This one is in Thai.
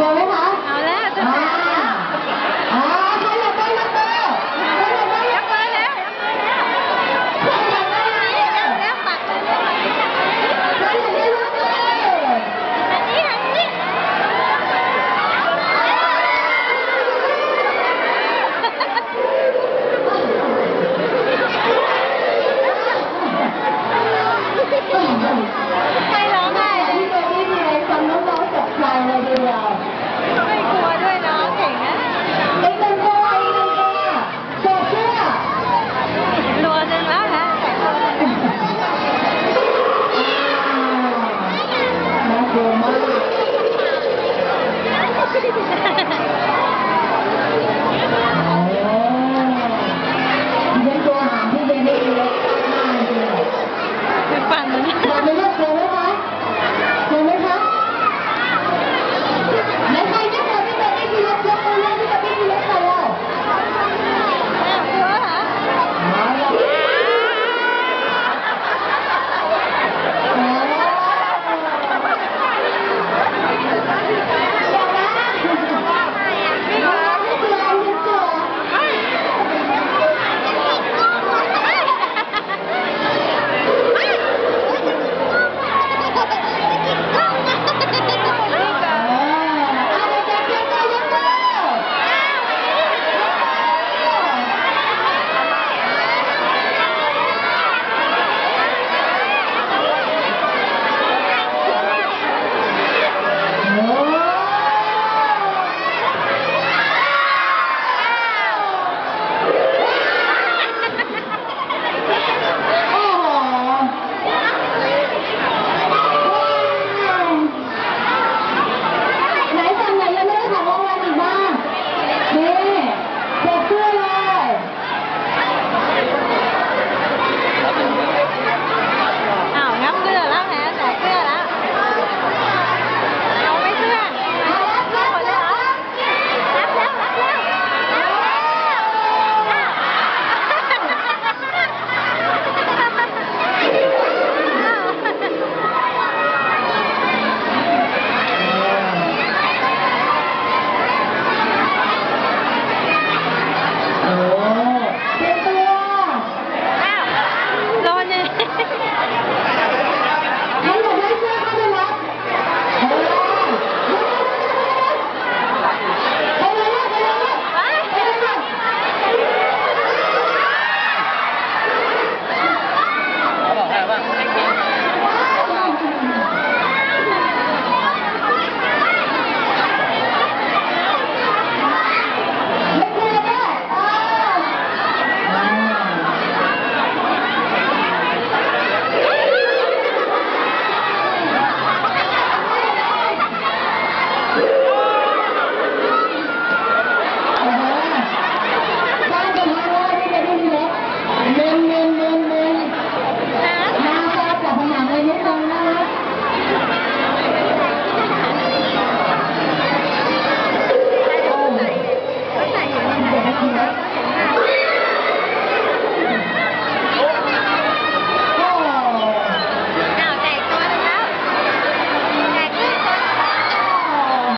อไหมคะเอาแล้วจะแตะใครอยากได้ยักษ์เบอร์ใครอยากได้ยักษ์เบอร์แล้วใครอยากได้แล้วปักเลยใครอยากได้ยักษ์เบอร์อันนี้ใครร้องไห้เลยที่เบอร์นี่มีอะไรฟังน้องๆตกใจเลยทีเดียว